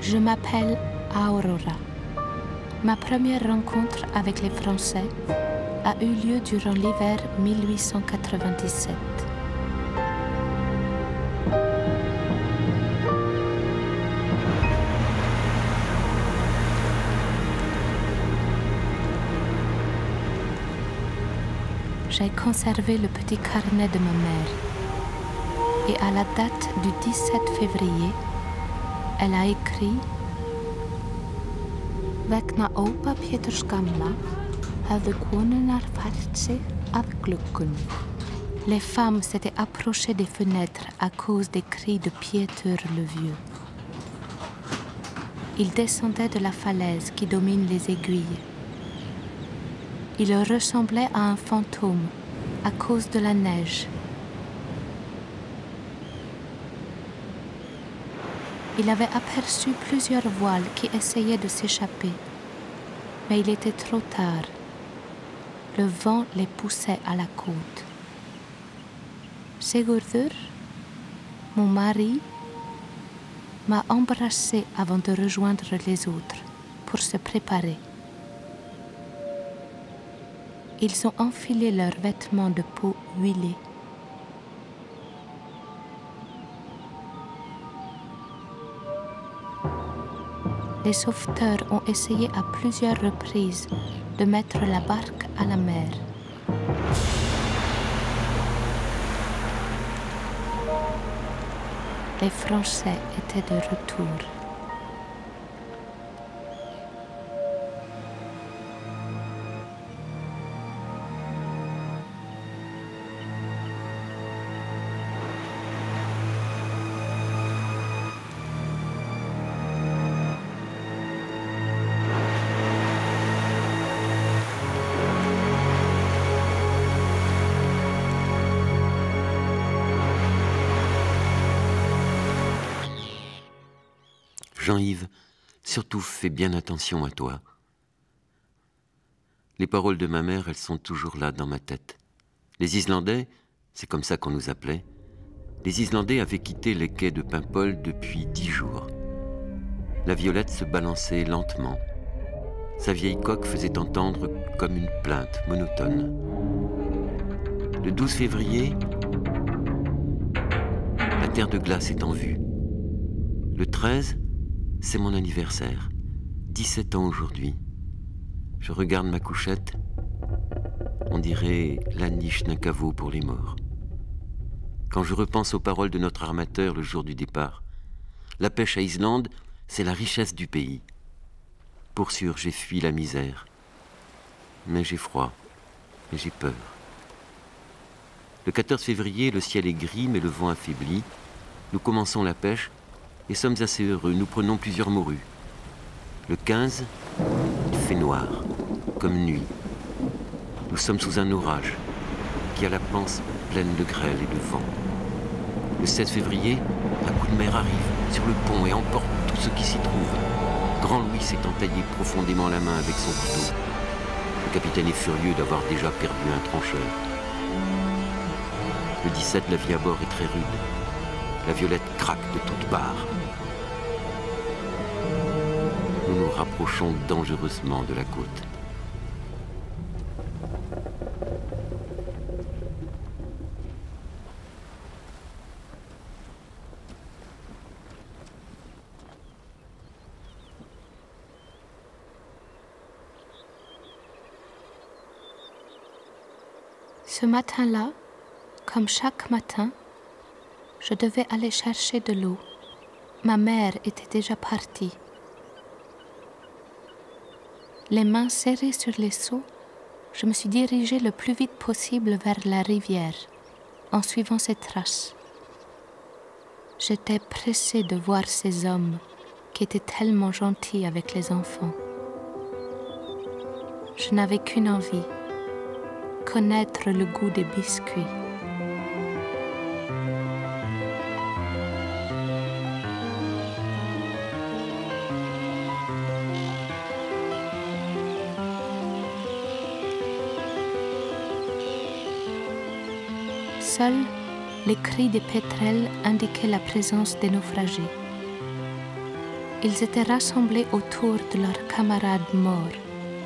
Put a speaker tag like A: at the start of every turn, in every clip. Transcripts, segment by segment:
A: Je m'appelle Aurora. Ma première rencontre avec les Français a eu lieu durant l'hiver 1897. J'ai conservé le petit carnet de ma mère et à la date du 17 février, elle a écrit Vegna Ópa Péturs gamla höfðu konurnar fært sig að gluggunum. Les femmes s'étaient approchées des fenêtres à cause des cris de Piétur le vieux. Il descendait de la falaise qui domine les aiguilles. Il ressemblait à un fantôme à cause de la neige. Il avait aperçu plusieurs voiles qui essayaient de s'échapper, mais il était trop tard. Le vent les poussait à la côte. Sigurður, mon mari, m'a embrassé avant de rejoindre les autres pour se préparer. Ils ont enfilé leurs vêtements de peau huilée. Les sauveteurs ont essayé à plusieurs reprises de mettre la barque à la mer. Les Français étaient de retour.
B: Jean-Yves, surtout fais bien attention à toi. Les paroles de ma mère, elles sont toujours là dans ma tête. Les Islandais, c'est comme ça qu'on nous appelait, les Islandais avaient quitté les quais de Paimpol depuis 10 jours. La Violette se balançait lentement. Sa vieille coque faisait entendre comme une plainte monotone. Le 12 février, la terre de glace est en vue. Le 13, c'est mon anniversaire, 17 ans aujourd'hui. Je regarde ma couchette, on dirait la niche d'un caveau pour les morts. Quand je repense aux paroles de notre armateur le jour du départ, la pêche à Islande, c'est la richesse du pays. Pour sûr, j'ai fui la misère. Mais j'ai froid et j'ai peur. Le 14 février, le ciel est gris mais le vent affaibli. Nous commençons la pêche et sommes assez heureux, nous prenons plusieurs morues. Le 15, il fait noir, comme nuit. Nous sommes sous un orage, qui a la panse pleine de grêle et de vent. Le 16 février, un coup de mer arrive sur le pont et emporte tout ce qui s'y trouve. Grand Louis s'est entaillé profondément la main avec son couteau. Le capitaine est furieux d'avoir déjà perdu un trancheur. Le 17, la vie à bord est très rude. La Violette craque de toutes parts. Nous nous rapprochons dangereusement de la côte.
A: Ce matin-là, comme chaque matin, je devais aller chercher de l'eau. Ma mère était déjà partie. Les mains serrées sur les seaux, je me suis dirigée le plus vite possible vers la rivière, en suivant ses traces. J'étais pressée de voir ces hommes qui étaient tellement gentils avec les enfants. Je n'avais qu'une envie, connaître le goût des biscuits. Seuls les cris des pétrels indiquaient la présence des naufragés. ils étaient rassemblés autour de leurs camarades morts.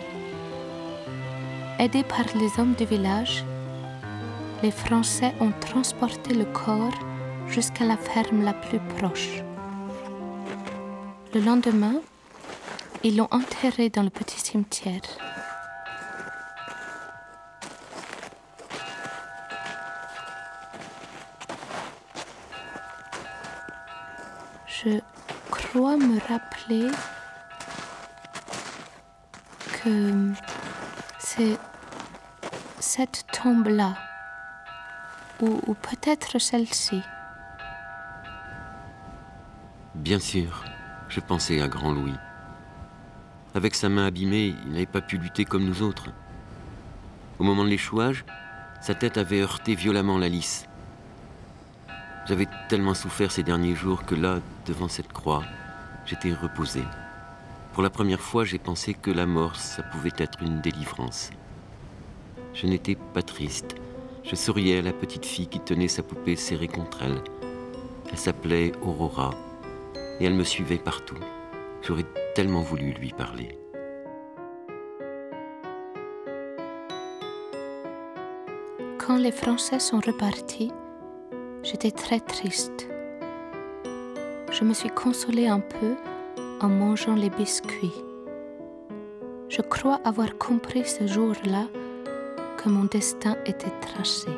A: Aidés par les hommes du village, les Français ont transporté le corps jusqu'à la ferme la plus proche. Le lendemain, ils l'ont enterré dans le petit cimetière. Je crois me rappeler que c'est cette tombe-là, ou peut-être celle-ci.
B: Bien sûr, je pensais à Grand Louis. Avec sa main abîmée, il n'avait pas pu lutter comme nous autres. Au moment de l'échouage, sa tête avait heurté violemment la lisse. J'avais tellement souffert ces derniers jours que là, devant cette croix, j'étais reposé. Pour la première fois, j'ai pensé que la mort, ça pouvait être une délivrance. Je n'étais pas triste. Je souriais à la petite fille qui tenait sa poupée serrée contre elle. Elle s'appelait Aurora et elle me suivait partout. J'aurais tellement voulu lui parler.
A: Quand les Français sont repartis, j'étais très triste. Je me suis consolée un peu en mangeant les biscuits. Je crois avoir compris ce jour-là que mon destin était tracé.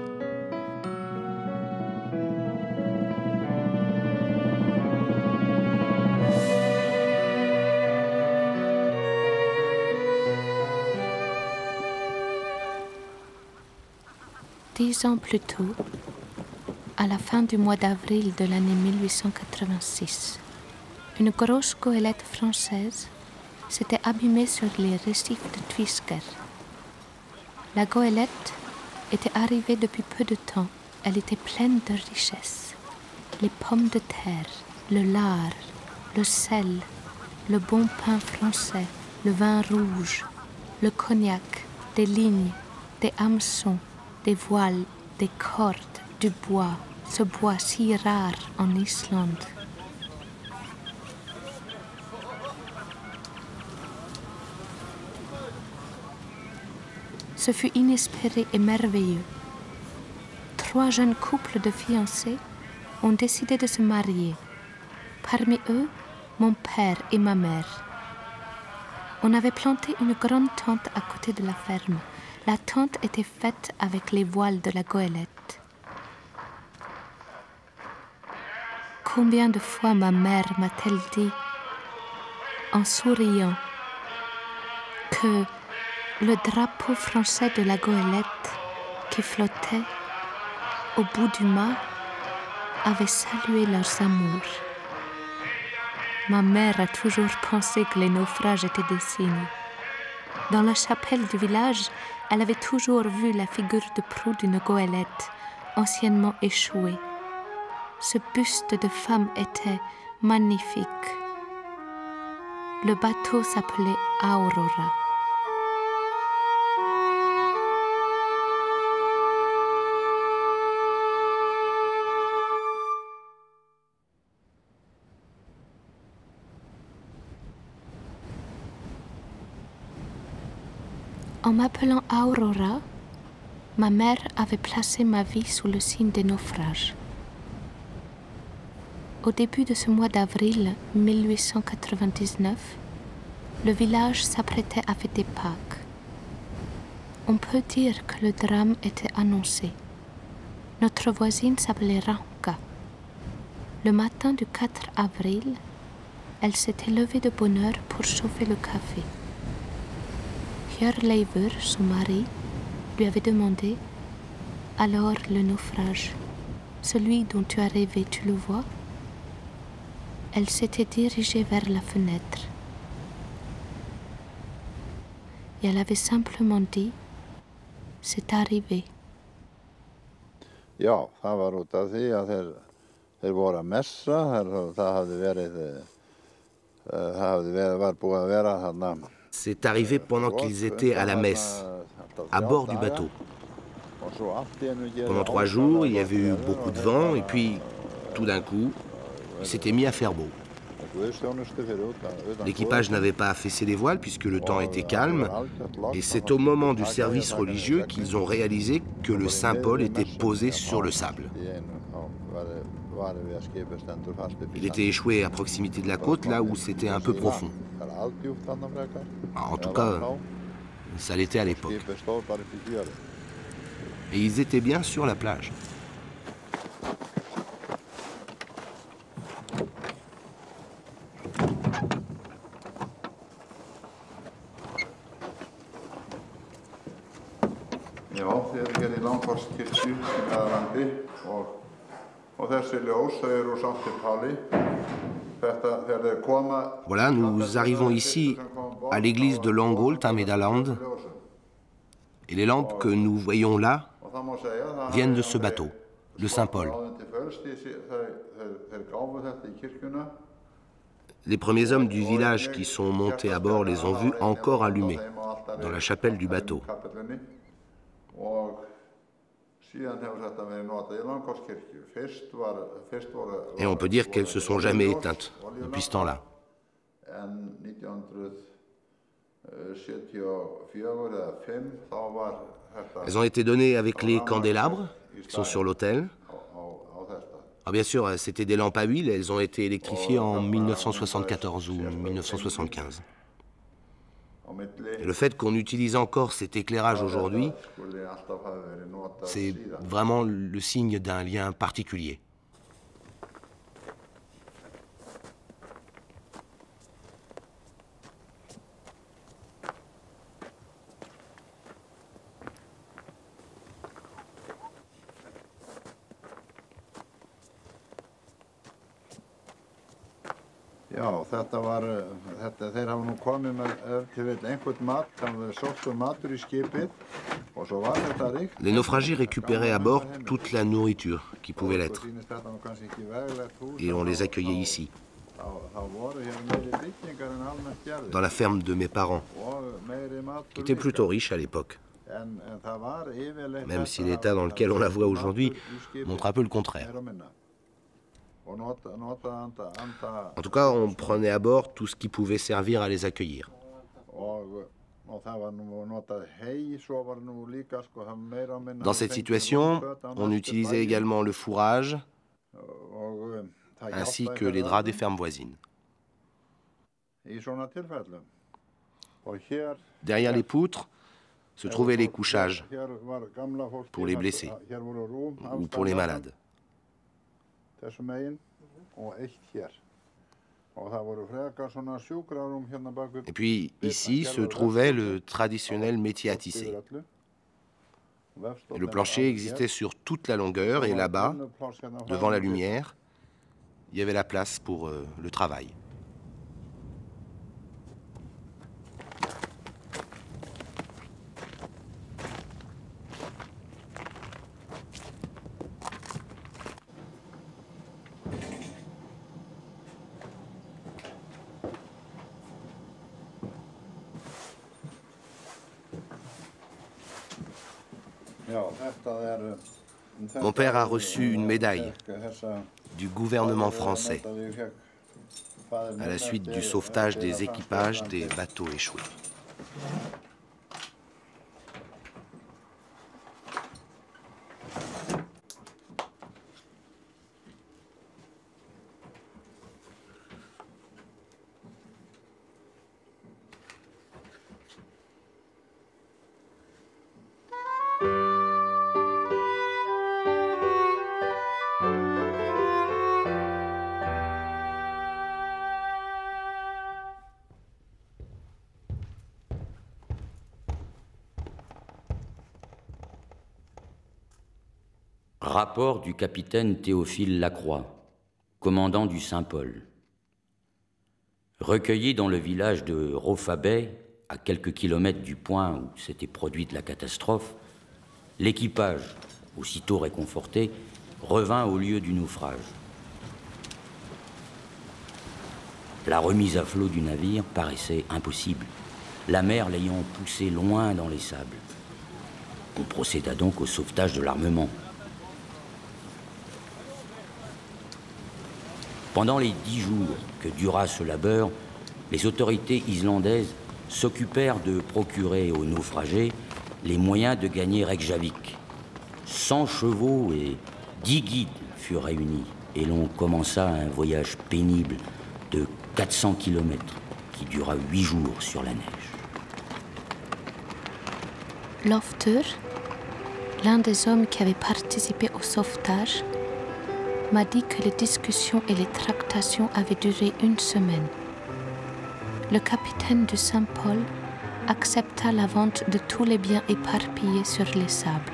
A: Dix ans plus tôt, à la fin du mois d'avril de l'année 1886, une grosse goélette française s'était abîmée sur les récifs de Twisker. La goélette était arrivée depuis peu de temps. Elle était pleine de richesses. Les pommes de terre, le lard, le sel, le bon pain français, le vin rouge, le cognac, des lignes, des hameçons, des voiles, des cordes, du bois, ce bois si rare en Islande. Ce fut inespéré et merveilleux. 3 jeunes couples de fiancés ont décidé de se marier. Parmi eux, mon père et ma mère. On avait planté une grande tente à côté de la ferme. La tente était faite avec les voiles de la goélette. Combien de fois ma mère m'a-t-elle dit, en souriant, que le drapeau français de la goélette qui flottait au bout du mât avait salué leurs amours. Ma mère a toujours pensé que les naufrages étaient des signes. Dans la chapelle du village, elle avait toujours vu la figure de proue d'une goélette anciennement échouée. Ce buste de femme était magnifique. Le bateau s'appelait Aurora. En m'appelant Aurora, ma mère avait placé ma vie sous le signe des naufrages. Au début de ce mois d'avril 1899, le village s'apprêtait à fêter Pâques. On peut dire que le drame était annoncé. Notre voisine s'appelait Ranka. Le matin du 4 avril, elle s'était levée de bonne heure pour chauffer le café. Hjörleifur, son mari, lui avait demandé « Alors le naufrage, celui dont tu as rêvé, tu le vois ?» Elle s'était dirigée vers la fenêtre. Et elle avait simplement dit « C'est arrivé ».
C: Já, það var út af því að þeir voru að messa, var búið að vera þarna.
D: C'est arrivé pendant qu'ils étaient à la messe, à bord du bateau. Pendant 3 jours, il y avait eu beaucoup de vent et puis, tout d'un coup, il s'était mis à faire beau. L'équipage n'avait pas affaissé les voiles puisque le temps était calme, et c'est au moment du service religieux qu'ils ont réalisé que le Saint-Paul était posé sur le sable. Il était échoué à proximité de la côte, là où c'était un peu profond. En tout cas, ça l'était à l'époque. Et ils étaient bien sur la plage. Voilà, nous arrivons ici à l'église de Langholt à Medaland. Et les lampes que nous voyons là viennent de ce bateau, le Saint-Paul. Les premiers hommes du village qui sont montés à bord les ont vus encore allumés dans la chapelle du bateau. Et on peut dire qu'elles se sont jamais éteintes depuis ce temps-là. Elles ont été données avec les candélabres qui sont sur l'autel. Ah, bien sûr, c'était des lampes à huile, elles ont été électrifiées en 1974 ou 1975. Et le fait qu'on utilise encore cet éclairage aujourd'hui, c'est vraiment le signe d'un lien particulier. Les naufragés récupéraient à bord toute la nourriture qui pouvait l'être. Et on les accueillait ici, dans la ferme de mes parents, qui était plutôt riche à l'époque. Même si l'état dans lequel on la voit aujourd'hui montre un peu le contraire. En tout cas, on prenait à bord tout ce qui pouvait servir à les accueillir. Dans cette situation, on utilisait également le fourrage, ainsi que les draps des fermes voisines. Derrière les poutres se trouvaient les couchages pour les blessés ou pour les malades. Et puis ici se trouvait le traditionnel métier à tisser. Et le plancher existait sur toute la longueur et là-bas, devant la lumière, il y avait la place pour le travail. Mon père a reçu une médaille du gouvernement français à la suite du sauvetage des équipages des bateaux échoués.
E: Rapport du capitaine Théophile Lacroix, commandant du Saint-Paul. Recueilli dans le village de Rofabay, à quelques kilomètres du point où s'était produite la catastrophe, l'équipage, aussitôt réconforté, revint au lieu du naufrage. La remise à flot du navire paraissait impossible, la mer l'ayant poussé loin dans les sables. On procéda donc au sauvetage de l'armement. Pendant les 10 jours que dura ce labeur, les autorités islandaises s'occupèrent de procurer aux naufragés les moyens de gagner Reykjavik. 100 chevaux et 10 guides furent réunis et l'on commença un voyage pénible de 400 km qui dura 8 jours sur la neige.
A: Loftur, l'un des hommes qui avait participé au sauvetage, m'a dit que les discussions et les tractations avaient duré 1 semaine. Le capitaine du Saint-Paul accepta la vente de tous les biens éparpillés sur les sables.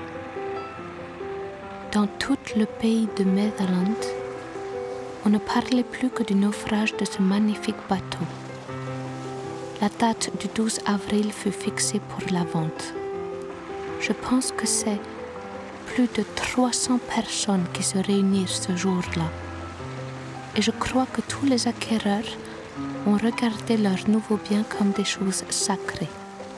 A: Dans tout le pays de Meðaland, on ne parlait plus que du naufrage de ce magnifique bateau. La date du 12 avril fut fixée pour la vente. Je pense que c'est plus de 300 personnes qui se réunirent ce jour-là. Et je crois que tous les acquéreurs ont regardé leurs nouveaux biens comme des choses sacrées.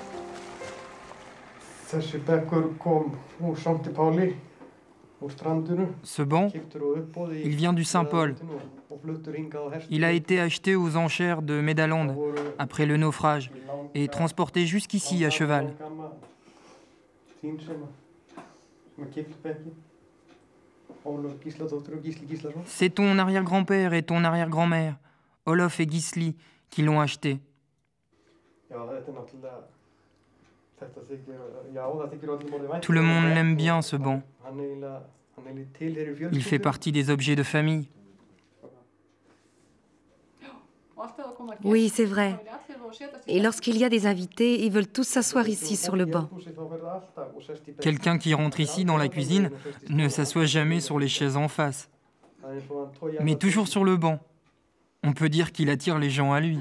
F: Ce banc, il vient du Saint-Paul. Il a été acheté aux enchères de Meðaland après le naufrage et transporté jusqu'ici à cheval. C'est ton arrière-grand-père et ton arrière-grand-mère, Olof et Gisli, qui l'ont acheté. Tout le monde l'aime bien, ce banc. Il fait partie des objets de famille.
G: Oui, c'est vrai. Et lorsqu'il y a des invités, ils veulent tous s'asseoir ici sur le banc.
F: Quelqu'un qui rentre ici dans la cuisine ne s'assoit jamais sur les chaises en face, mais toujours sur le banc. On peut dire qu'il attire les gens à lui.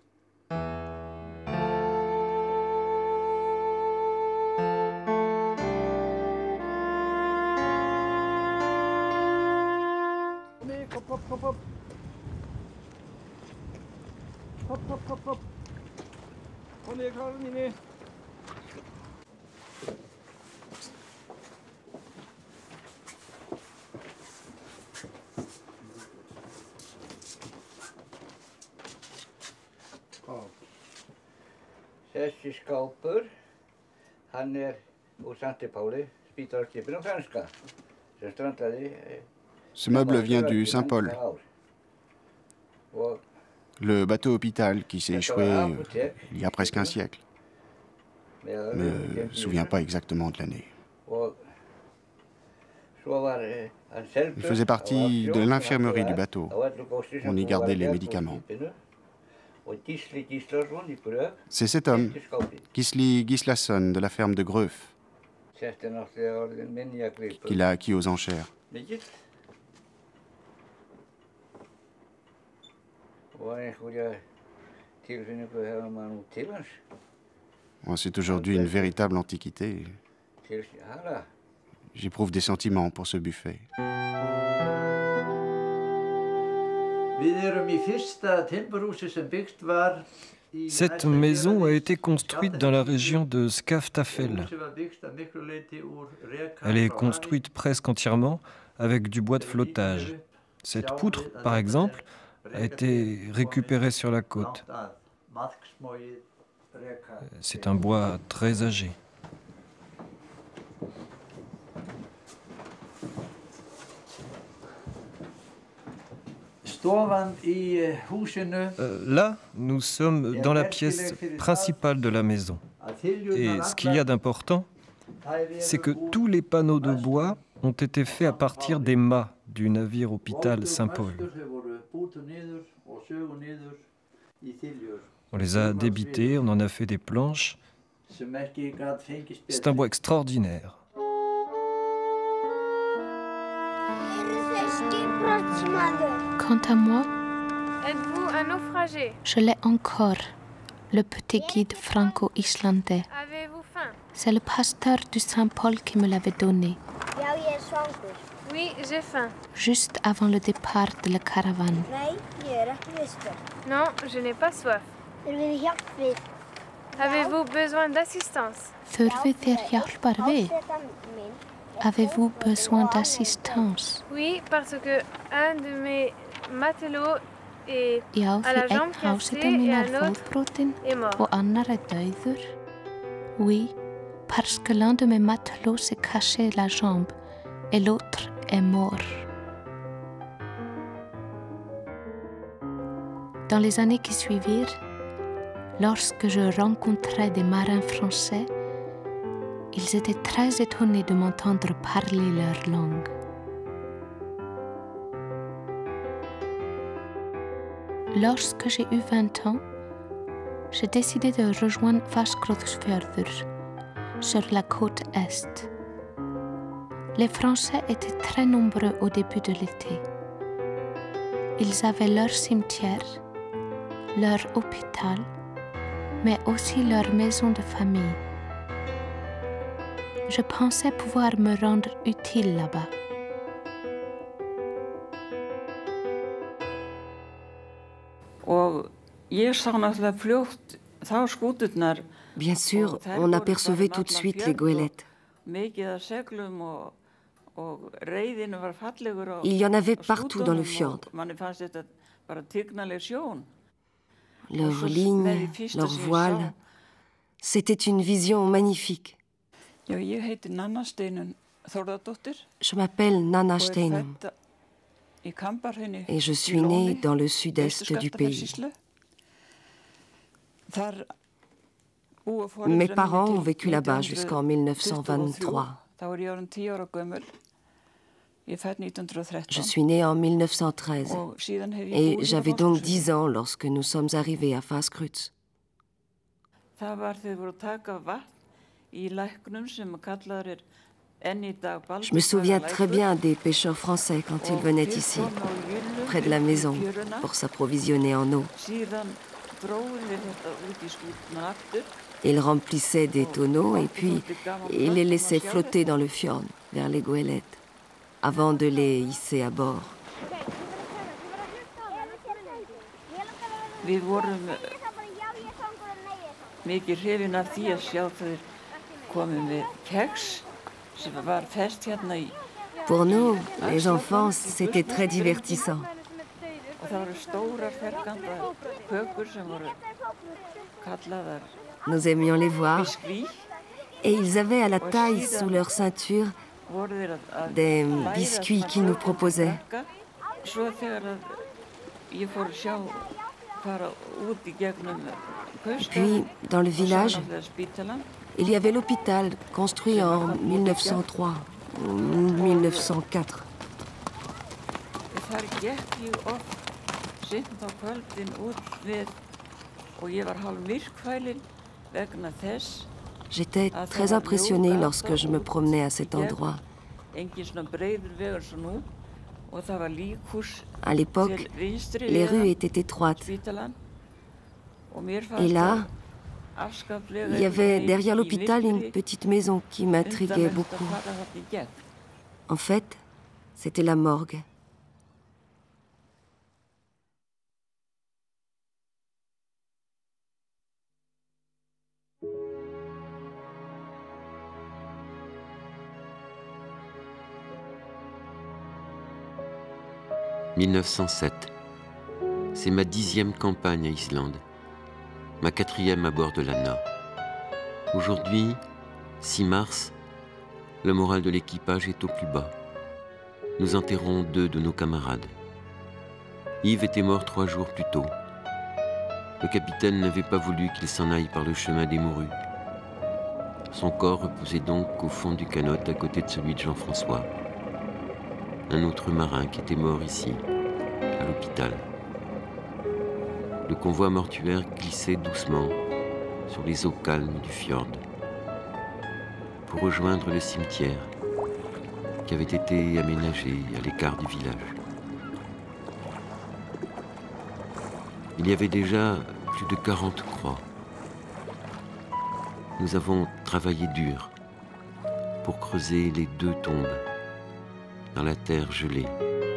H: Þessi skápur, hann úr Sankti Páli, spítalarskipinu franska, sem strandaði.
I: Ce meuble vient du Saint-Paul, le bateau hôpital qui s'est échoué il y a presque un siècle. Je ne me souviens pas exactement de l'année. Il faisait partie de l'infirmerie du bateau. On y gardait les médicaments. C'est cet homme, Gisli Gislason, de la ferme de Gröf, qu'il a acquis aux enchères. C'est aujourd'hui une véritable antiquité. J'éprouve des sentiments pour ce buffet.
J: Cette maison a été construite dans la région de Skaftafell. Elle est construite presque entièrement avec du bois de flottage. Cette poutre, par exemple, a été récupérée sur la côte. C'est un bois très âgé. Là, nous sommes dans la pièce principale de la maison. Et ce qu'il y a d'important, c'est que tous les panneaux de bois ont été faits à partir des mâts du navire hôpital Saint-Paul. On les a débités, on en a fait des planches. C'est un bois extraordinaire.
A: Quant à moi,
K: êtes-vous un naufragé?
A: Je l'ai encore, le petit guide franco-islandais.
K: Avez-vous faim?
A: C'est le pasteur du Saint-Paul qui me l'avait donné.
K: Oui, j'ai faim.
A: Juste avant le départ de la caravane.
K: Non, je n'ai pas soif. Avez-vous besoin d'assistance?
A: Þurfið þér hjálpar við? Avez-vous besoin d'assistance?
K: Oui, parce que un de mes matelot et
A: Já,
K: à la
A: því
K: jambe
A: einn
K: cassée
A: háseta
K: et
A: mín
K: un autre
A: fótbrotin
K: est mort.
A: og annar dauður. Oui, parce que l'un de mes matelots s'est caché la jambe et l'autre est mort. Dans les années qui suivirent, lorsque je rencontrais des marins français, ils étaient très étonnés de m'entendre parler leur langue. Lorsque j'ai eu 20 ans, j'ai décidé de rejoindre Fáskrúðsfjörður, sur la côte Est. Les Français étaient très nombreux au début de l'été. Ils avaient leur cimetière, leur hôpital, mais aussi leur maison de famille. Je pensais pouvoir me rendre utile là-bas.
L: Bien sûr, on apercevait tout de suite les goélettes. Il y en avait partout dans le fjord. Leurs lignes, leurs voiles, c'était une vision magnifique. Je m'appelle Nanna Steinum et je suis née dans le sud-est du pays. Mes parents ont vécu là-bas jusqu'en 1923. Je suis née en 1913 et j'avais donc 10 ans lorsque nous sommes arrivés à Fáskrúðs. Je me souviens très bien des pêcheurs français quand ils venaient ici, près de la maison, pour s'approvisionner en eau. Ils remplissaient des tonneaux et puis ils les laissaient flotter dans le fjord, vers les goélettes, avant de les hisser à bord. Pour nous, les enfants, c'était très divertissant. Nous aimions les voir et ils avaient à la taille sous leur ceinture des biscuits qu'ils nous proposaient. Puis, dans le village, il y avait l'hôpital construit en 1903 ou 1904. J'étais très impressionnée lorsque je me promenais à cet endroit. À l'époque, les rues étaient étroites. Et là, il y avait derrière l'hôpital une petite maison qui m'intriguait beaucoup. En fait, c'était la morgue.
B: « 1907. C'est ma 10e campagne à Islande, ma 4e à bord de l'Anna. Aujourd'hui, 6 mars, le moral de l'équipage est au plus bas. Nous enterrons 2 de nos camarades. Yves était mort 3 jours plus tôt. Le capitaine n'avait pas voulu qu'il s'en aille par le chemin des mourus. Son corps reposait donc au fond du canot à côté de celui de Jean-François, un autre marin qui était mort ici, à l'hôpital. Le convoi mortuaire glissait doucement sur les eaux calmes du fjord pour rejoindre le cimetière qui avait été aménagé à l'écart du village. Il y avait déjà plus de 40 croix. Nous avons travaillé dur pour creuser les 2 tombes dans la terre gelée.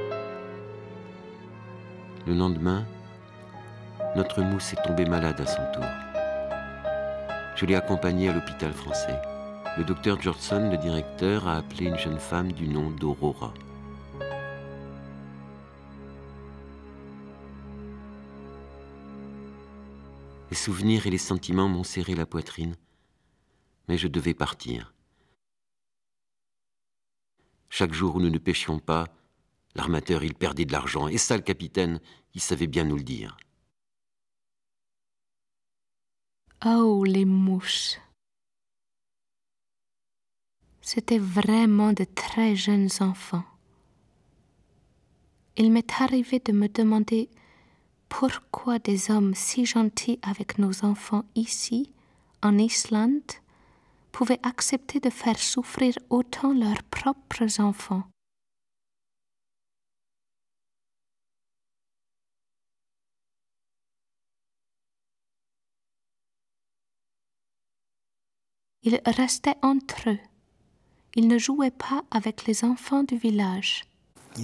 B: Le lendemain, notre mousse est tombée malade à son tour. Je l'ai accompagnée à l'hôpital français. Le docteur Georgeson, le directeur, a appelé une jeune femme du nom d'Aurora. Les souvenirs et les sentiments m'ont serré la poitrine, mais je devais partir. Chaque jour où nous ne pêchions pas, l'armateur, il perdait de l'argent, et ça, le capitaine, il savait bien nous le dire.
A: Oh, les mouches! C'étaient vraiment de très jeunes enfants. Il m'est arrivé de me demander pourquoi des hommes si gentils avec nos enfants ici, en Islande, pouvaient accepter de faire souffrir autant leurs propres enfants. Ils restaient entre eux. Ils ne jouaient pas avec les enfants du village.
M: Je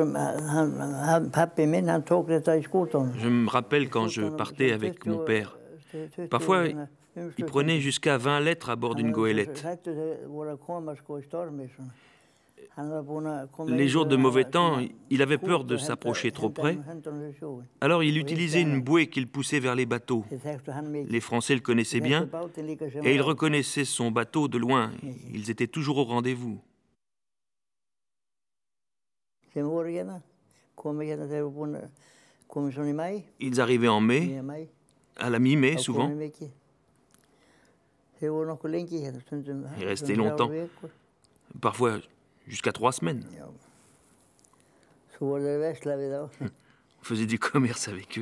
M: me rappelle quand je partais avec mon père. Parfois, il prenait jusqu'à 20 lettres à bord d'une goélette. Les jours de mauvais temps, il avait peur de s'approcher trop près. Alors il utilisait une bouée qu'il poussait vers les bateaux. Les Français le connaissaient bien et ils reconnaissaient son bateau de loin. Ils étaient toujours au rendez-vous. Ils arrivaient en mai, à la mi-mai souvent. Ils restaient longtemps, parfois jusqu'à 3 semaines. On faisait du commerce avec eux.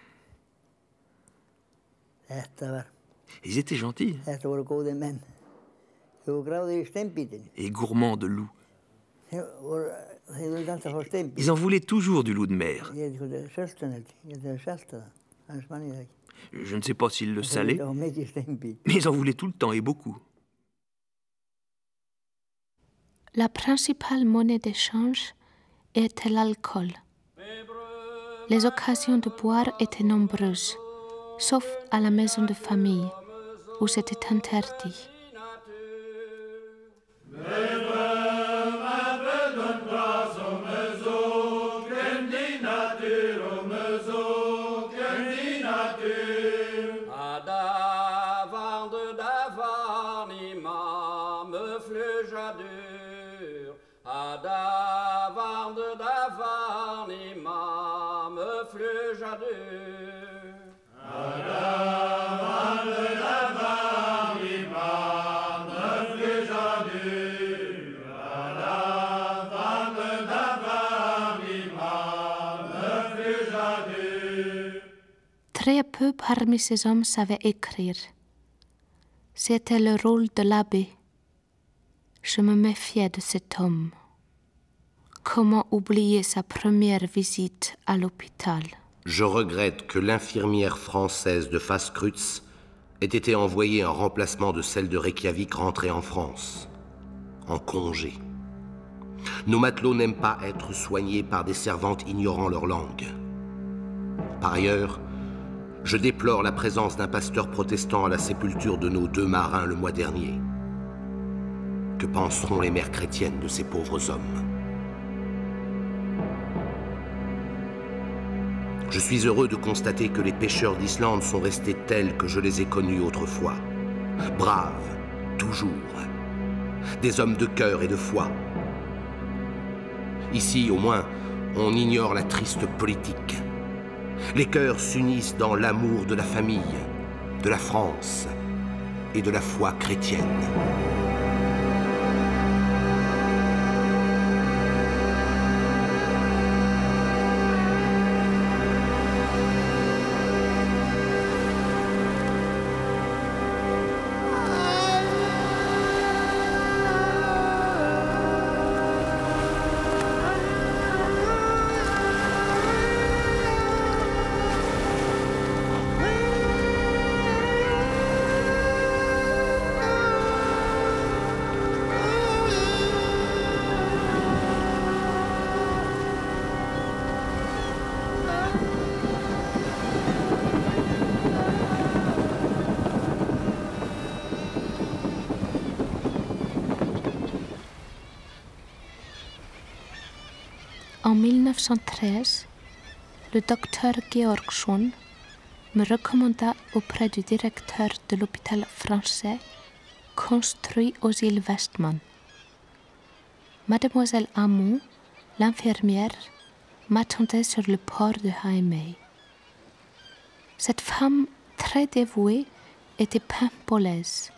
M: Ils étaient gentils et gourmands de loup. Ils en voulaient toujours du loup de mer. Je ne sais pas s'ils le salaient, mais ils en voulaient tout le temps et beaucoup.
A: La principale monnaie d'échange était l'alcool. Les occasions de boire étaient nombreuses, sauf à la maison de famille, où c'était interdit. Très peu parmi ces hommes savaient écrire. C'était le rôle de l'abbé. Je me méfiais de cet homme. Comment oublier sa première visite à l'hôpital?
D: Je regrette que l'infirmière française de Faskrutz ait été envoyée en remplacement de celle de Reykjavik rentrée en France, en congé. Nos matelots n'aiment pas être soignés par des servantes ignorant leur langue. Par ailleurs, je déplore la présence d'un pasteur protestant à la sépulture de nos 2 marins le mois dernier. Que penseront les mères chrétiennes de ces pauvres hommes? Je suis heureux de constater que les pêcheurs d'Islande sont restés tels que je les ai connus autrefois. Braves, toujours. Des hommes de cœur et de foi. Ici, au moins, on ignore la triste politique. Les cœurs s'unissent dans l'amour de la famille, de la France et de la foi chrétienne. En 1913, le docteur Georgsson,
A: me recommanda auprès du directeur de l'hôpital français construit aux îles Westman. Mademoiselle Hamon, l'infirmière, m'attendait sur le port de Jaime. Cette femme très dévouée était paimpolaise.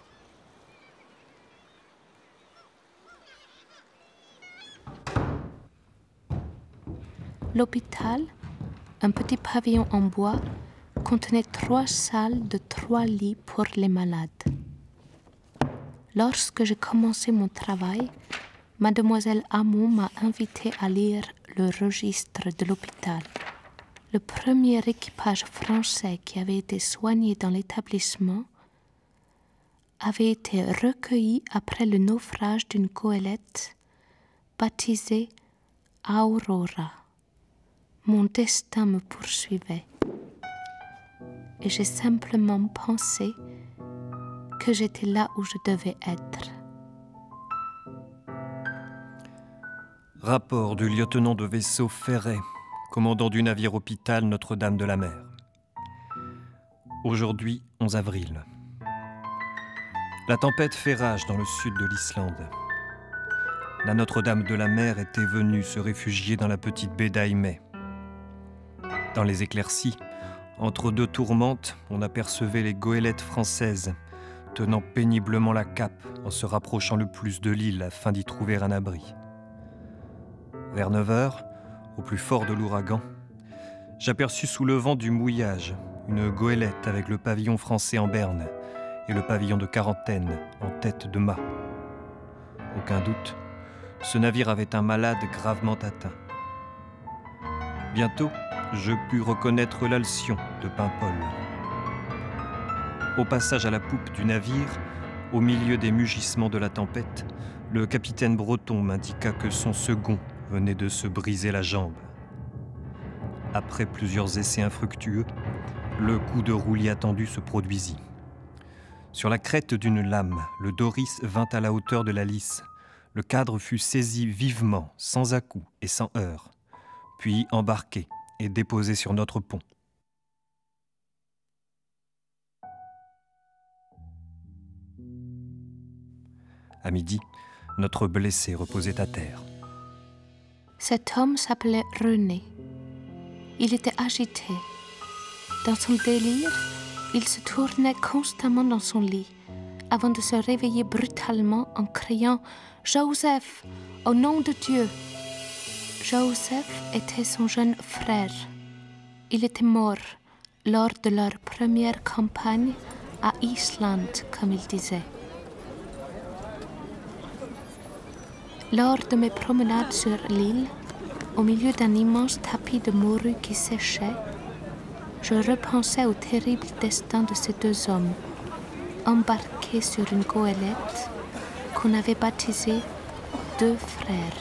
A: L'hôpital, un petit pavillon en bois, contenait 3 salles de 3 lits pour les malades. Lorsque j'ai commencé mon travail, Mademoiselle Hamon m'a invité à lire le registre de l'hôpital. Le premier équipage français qui avait été soigné dans l'établissement avait été recueilli après le naufrage d'une goélette baptisée Aurora. Mon destin me poursuivait et j'ai simplement pensé que j'étais là où je devais être.
J: Rapport du lieutenant de vaisseau Ferret, commandant du navire hôpital Notre-Dame de la Mer. Aujourd'hui, 11 avril. La tempête fait rage dans le sud de l'Islande. La Notre-Dame de la Mer était venue se réfugier dans la petite baie d'Aimé. Dans les éclaircies, entre 2 tourmentes, on apercevait les goélettes françaises tenant péniblement la cape en se rapprochant le plus de l'île afin d'y trouver un abri. Vers 9 heures, au plus fort de l'ouragan, j'aperçus sous le vent du mouillage une goélette avec le pavillon français en berne et le pavillon de quarantaine en tête de mât. Aucun doute, ce navire avait un malade gravement atteint. Bientôt, je pus reconnaître l'Alcyon de Paimpol. Au passage à la poupe du navire, au milieu des mugissements de la tempête, le capitaine Breton m'indiqua que son second venait de se briser la jambe. Après plusieurs essais infructueux, le coup de roulis attendu se produisit. Sur la crête d'une lame, le Doris vint à la hauteur de la lisse. Le cadre fut saisi vivement, sans à-coups et sans heurts, puis embarqué et déposé sur notre pont. À midi, notre blessé reposait à terre.
A: Cet homme s'appelait René. Il était agité. Dans son délire, il se tournait constamment dans son lit, avant de se réveiller brutalement en criant « Joseph, au nom de Dieu !» Joseph était son jeune frère. Il était mort lors de leur première campagne à Islande, comme il disait. Lors de mes promenades sur l'île, au milieu d'un immense tapis de morue qui séchait, je repensais au terrible destin de ces 2 hommes, embarqués sur une goélette qu'on avait baptisée 2 frères.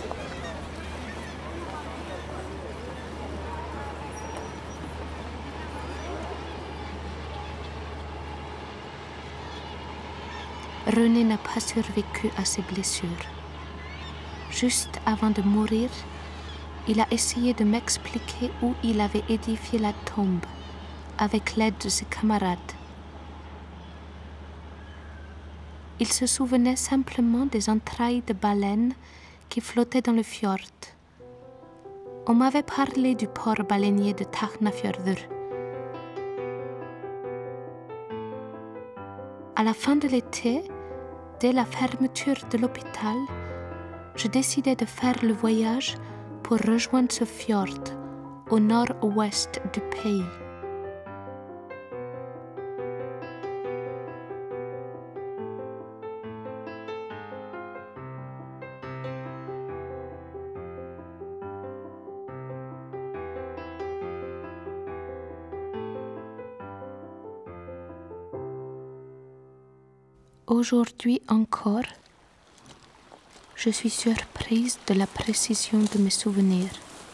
A: René n'a pas survécu à ses blessures. Juste avant de mourir, il a essayé de m'expliquer où il avait édifié la tombe, avec l'aide de ses camarades. Il se souvenait simplement des entrailles de baleines qui flottaient dans le fjord. On m'avait parlé du port baleinier de Tálknafjörður. À la fin de l'été, dès la fermeture de l'hôpital, je décidai de faire le voyage pour rejoindre ce fjord au nord-ouest du pays. Aujourd'hui encore, je suis surprise de la précision de mes souvenirs.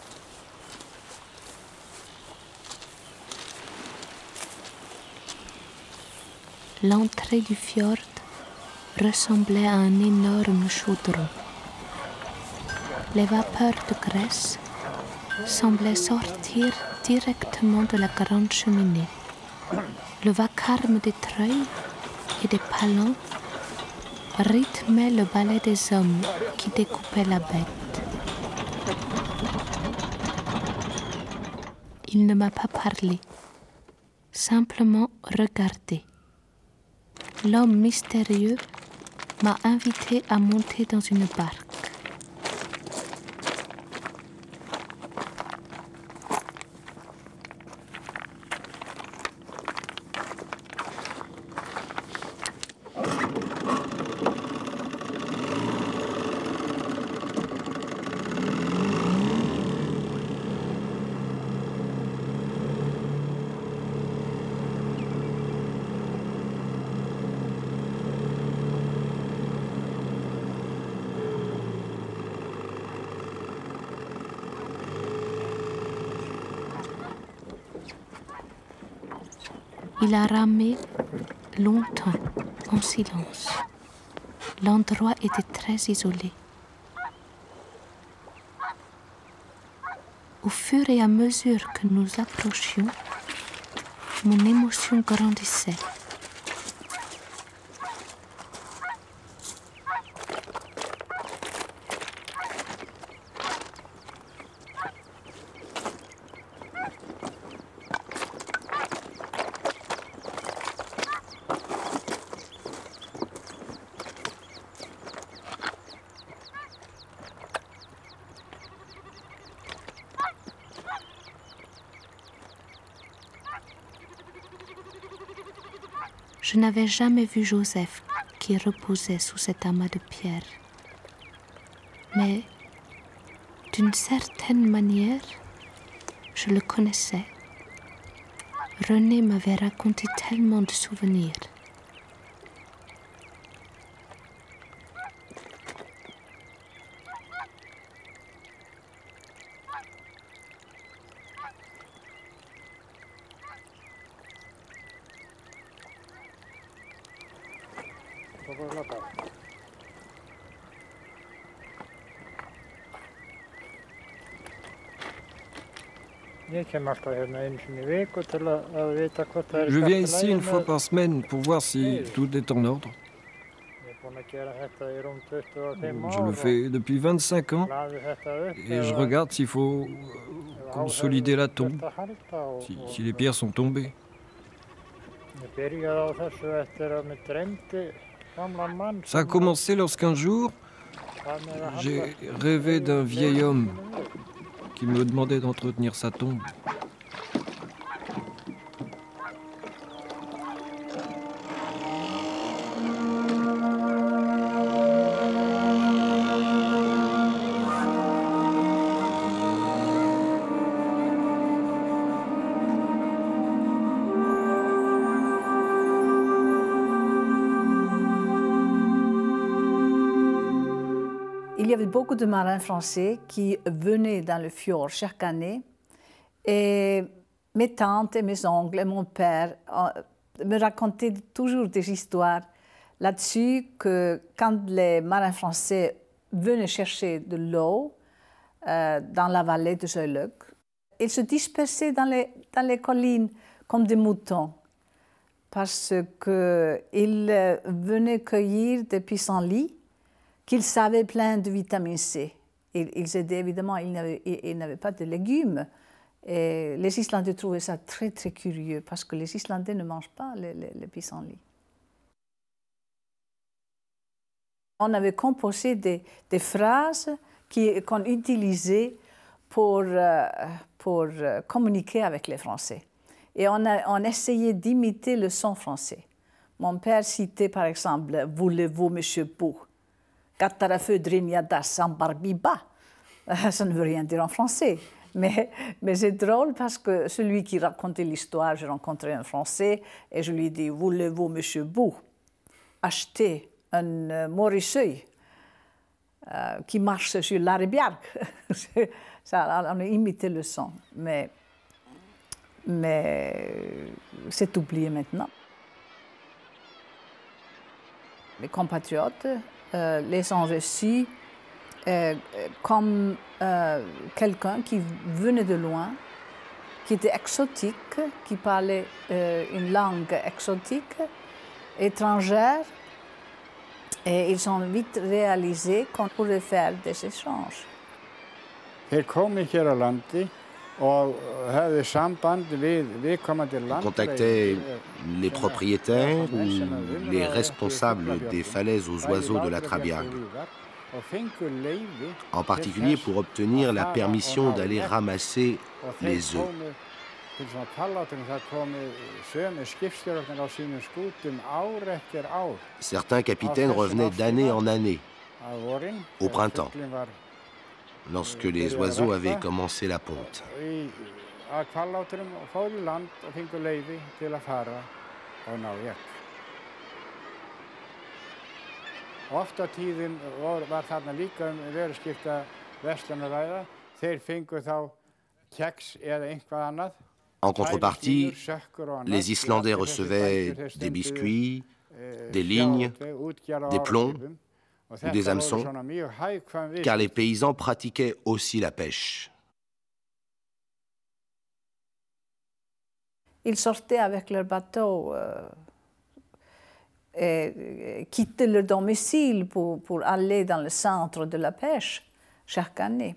A: L'entrée du fjord ressemblait à un énorme chaudron. Les vapeurs de graisse semblaient sortir directement de la grande cheminée. Le vacarme des treuils et des palans rythmait le ballet des hommes qui découpaient la bête. Il ne m'a pas parlé, simplement regardé. L'homme mystérieux m'a invité à monter dans une barque. Il a ramé longtemps, en silence. L'endroit était très isolé. Au fur et à mesure que nous approchions, mon émotion grandissait. Je n'avais jamais vu Joseph qui reposait sous cet amas de pierres. Mais d'une certaine manière, je le connaissais. René m'avait raconté tellement de souvenirs.
J: Je viens ici une fois par semaine pour voir si tout est en ordre. Je le fais depuis 25 ans et je regarde s'il faut consolider la tombe, si les pierres sont tombées. Ça a commencé lorsqu'un jour, j'ai rêvé d'un vieil homme qui me demandait d'entretenir sa tombe.
N: Il y avait beaucoup de marins français qui venaient dans le fjord chaque année et mes tantes et mes oncles et mon père me racontaient toujours des histoires là-dessus que quand les marins français venaient chercher de l'eau dans la vallée de Zeuleuk, ils se dispersaient dans les collines comme des moutons parce qu'ils venaient cueillir des pissenlits qu'ils savaient plein de vitamine C. Ils aidaient évidemment, ils n'avaient pas de légumes. Et les Islandais trouvaient ça très, très curieux parce que les Islandais ne mangent pas les pissenlits. On avait composé des phrases qu'on utilisait pour communiquer avec les Français. Et on essayait d'imiter le son français. Mon père citait par exemple « Voulez-vous, monsieur Beau ?» Ça ne veut rien dire en français. Mais c'est drôle parce que celui qui racontait l'histoire, j'ai rencontré un Français et je lui ai dit « Voulez-vous, monsieur Bou, acheter un morisseuil qui marche sur l'Arebjerg ?» Ça, on a imité le son, mais c'est oublié maintenant. Les compatriotes les ont reçus comme quelqu'un qui venait de loin, qui étaient exotiques, qui parlaient une langue exotique, étrangère. Et ils ont vite réalisé qu'on pourrait faire des échanges.
C: Ils
D: contactaient les propriétaires ou les responsables des falaises aux oiseaux de la Trabiag, en particulier pour obtenir la permission d'aller ramasser les œufs. Certains capitaines revenaient d'année en année, au printemps, lorsque les oiseaux avaient commencé la ponte. En contrepartie, les Islandais recevaient des biscuits, des lignes, des plombs ou des hameçons, car les paysans pratiquaient aussi la pêche.
N: Ils sortaient avec leur bateau et quittaient leur domicile pour aller dans le centre de la pêche chaque année.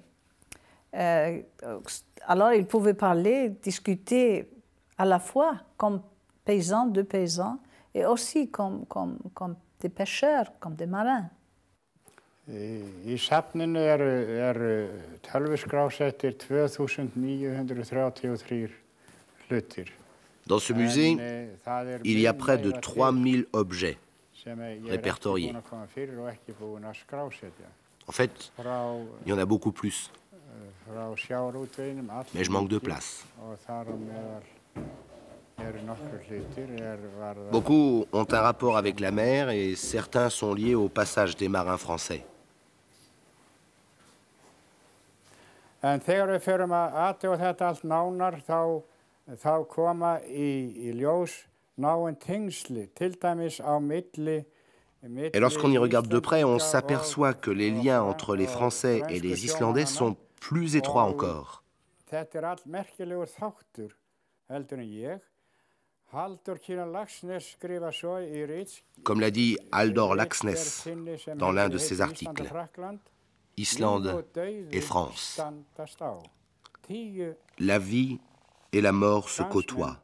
N: Alors ils pouvaient parler, discuter à la fois comme paysans, deux paysans, et aussi comme des pêcheurs, comme des marins.
C: Í safninu eru tölvuskrásettir 2933 hlutir.
D: Dans ce musée, il y a près de 3000 objets répertoriés. En fait, il y en a beaucoup plus. Mais je manque de place. Beaucoup ont un rapport avec la mer et certains sont liés au passage des marins français.
C: En þegar við förum að athuga þetta allt nánar þá koma í ljós náin tengsli, til dæmis á milli.
D: Et lorsqu'on y regarde de près, on s'aperçoit que les liens entre les Français et les Islandais sont plus étroits encore.
C: Þetta allmerkilegur þáttur heldur en ég. Halldór Kiljan Laxness skrifa svo í rit.
D: Comme l'a dit Halldór Laxness dans l'un de ses articles. Islande et France. La vie et la mort se côtoient.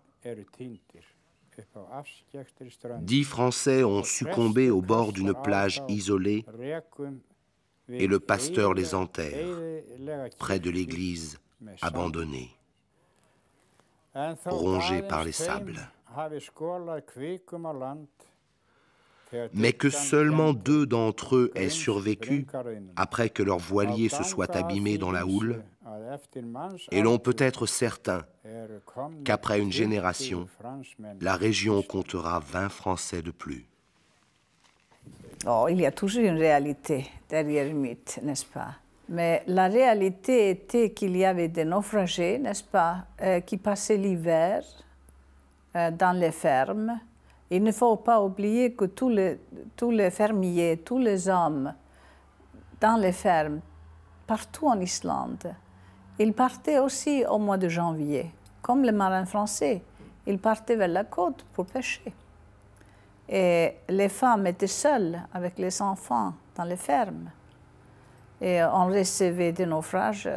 D: 10 Français ont succombé au bord d'une plage isolée et le pasteur les enterre près de l'église abandonnée, rongée par les sables. Mais que seulement 2 d'entre eux aient survécu après que leur voilier se soit abîmé dans la houle, et l'on peut être certain qu'après une génération, la région comptera 20 Français de plus.
N: Oh, il y a toujours une réalité derrière le mythe, n'est-ce pas? Mais la réalité était qu'il y avait des naufragés, n'est-ce pas, qui passaient l'hiver dans les fermes. Il ne faut pas oublier que tous les fermiers, tous les hommes dans les fermes, partout en Islande, ils partaient aussi au mois de janvier, comme les marins français. Ils partaient vers la côte pour pêcher. Et les femmes étaient seules avec les enfants dans les fermes. Et on recevait des naufrages.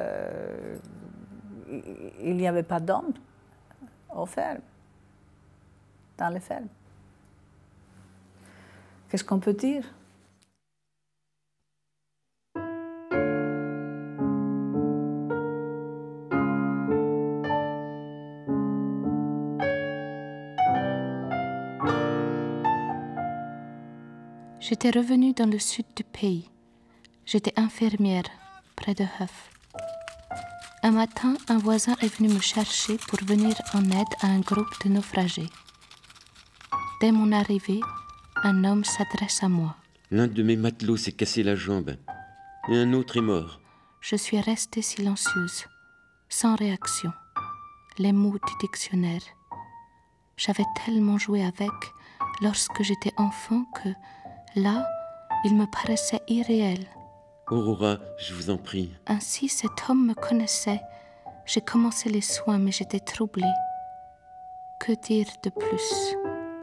N: Il n'y avait pas d'hommes aux fermes, dans les fermes. Qu'est-ce qu'on peut dire?
A: J'étais revenue dans le sud du pays. J'étais infirmière près de Höf. Un matin, un voisin est venu me chercher pour venir en aide à un groupe de naufragés. Dès mon arrivée, un homme s'adresse à moi.
B: L'un de mes matelots s'est cassé la jambe et un autre est mort.
A: Je suis restée silencieuse, sans réaction, les mots du dictionnaire. J'avais tellement joué avec lorsque j'étais enfant que, là, il me paraissait irréel.
B: Aurora, je vous en prie.
A: Ainsi, cet homme me connaissait, J'ai commencé les soins, mais j'étais troublée. Que dire de plus?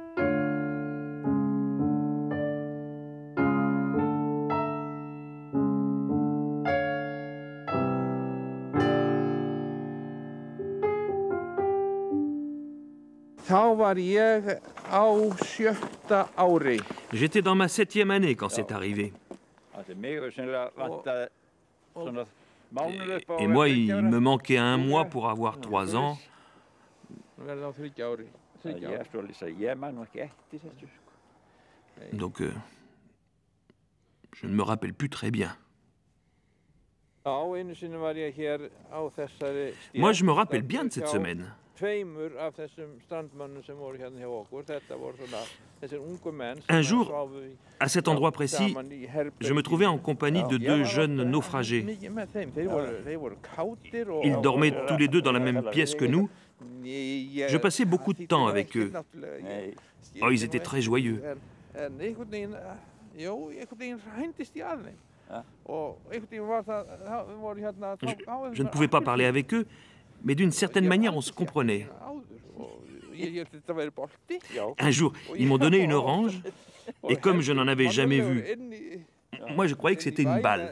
M: J'étais dans ma 7e année quand c'est arrivé. Et moi, il me manquait 1 mois pour avoir 3 ans. Donc, je ne me rappelle plus très bien. Moi, je me rappelle bien de cette semaine. Un jour, à cet endroit précis, je me trouvais en compagnie de 2 jeunes naufragés. Ils dormaient tous les 2 dans la même pièce que nous. Je passais beaucoup de temps avec eux. Oh, ils étaient très joyeux. Je ne pouvais pas parler avec eux, mais d'une certaine manière, on se comprenait. Un jour, ils m'ont donné une orange, et comme je n'en avais jamais vu, moi je croyais que c'était une balle.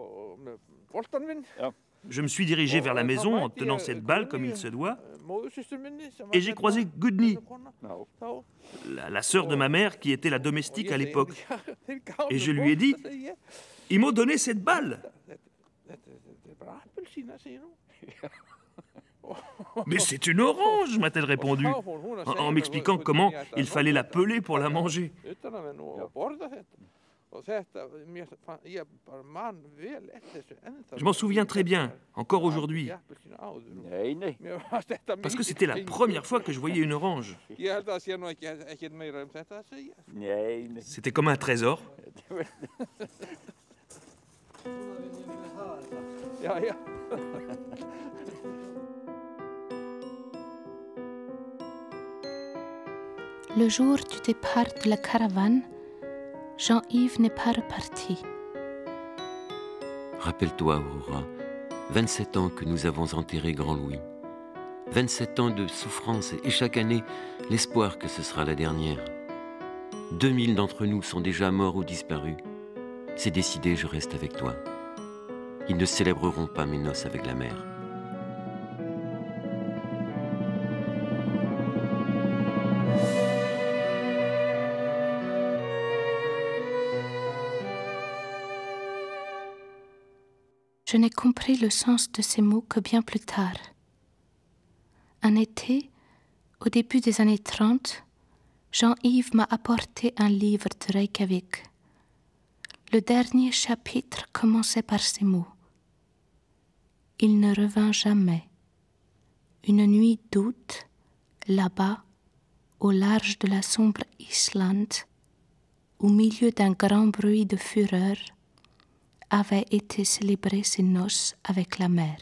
M: Je me suis dirigé vers la maison en tenant cette balle comme il se doit, et j'ai croisé Gudni, la sœur de ma mère qui était la domestique à l'époque. Et je lui ai dit, ils m'ont donné cette balle. Mais c'est une orange, m'a-t-elle répondu, en m'expliquant comment il fallait la peler pour la manger. Je m'en souviens très bien, encore aujourd'hui, parce que c'était la première fois que je voyais une orange. C'était comme un trésor.
A: Le jour du départ de la caravane, Jean-Yves n'est pas reparti.
B: Rappelle-toi, Aurora, 27 ans que nous avons enterré Grand Louis. 27 ans de souffrance et chaque année, l'espoir que ce sera la dernière. 2000 d'entre nous sont déjà morts ou disparus. C'est décidé, je reste avec toi. Ils ne célébreront pas mes noces avec la mer.
A: Je n'ai compris le sens de ces mots que bien plus tard. Un été, au début des années 30, Jean-Yves m'a apporté un livre de Reykjavik. Le dernier chapitre commençait par ces mots. Il ne revint jamais. Une nuit d'août, là-bas, au large de la sombre Islande, au milieu d'un grand bruit de fureur, avait été célébré ses noces avec la mer.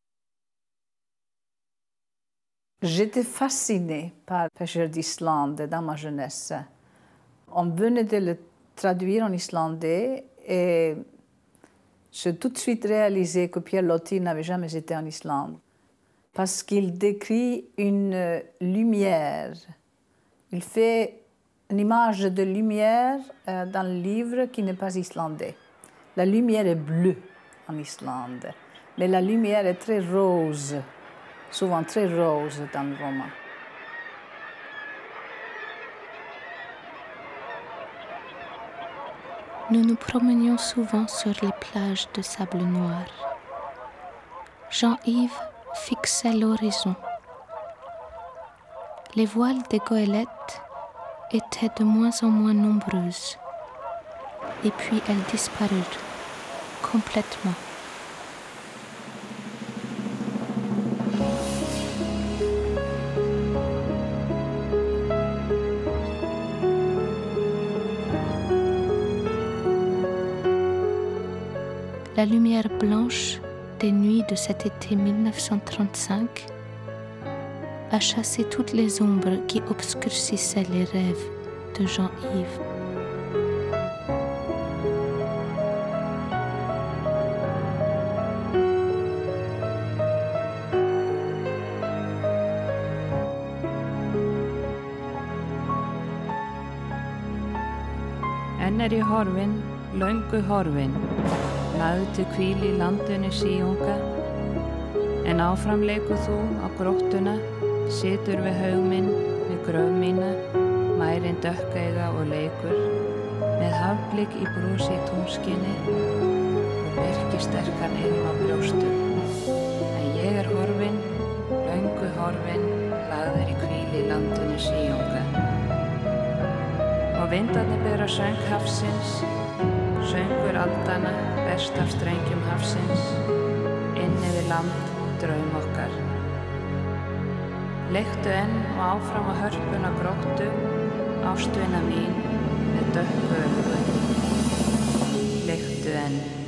N: J'étais fascinée par Pêcheur d'Islande dans ma jeunesse. On venait de le traduire en islandais et j'ai tout de suite réalisé que Pierre Loti n'avait jamais été en Islande parce qu'il décrit une lumière. Il fait une image de lumière dans le livre qui n'est pas islandais. La lumière est bleue en Islande, mais la lumière est très rose, souvent très rose dans le roman.
A: Nous nous promenions souvent sur les plages de sable noir. Jean-Yves fixait l'horizon. Les voiles des goélettes étaient de moins en moins nombreuses. Et puis elles disparurent complètement. La lumière blanche des nuits de cet été 1935 a chassé toutes les ombres qui obscurcissaient les rêves de Jean-Yves.
O: Enn ég horfin, löngu horfin, lagði til hvíl í landinu síunga, en áfram leikur þú á gróttuna, situr við haug minn, við gröf mína, mærin dökkeiga og leikur, með hafblik í brúsi túnskinni og birkisterkan ilm á brjóstum. En ég horfin, löngu horfin, lagðir í hvíl í landinu síunga. Og vindarnir bera söng hafsins, söngur aldana, best af strengjum hafsins, inn yfir land, draum okkar. Leiktu enn og áfram á hörpuna gróttu, ástvina mín með dökku augu. Leiktu enn.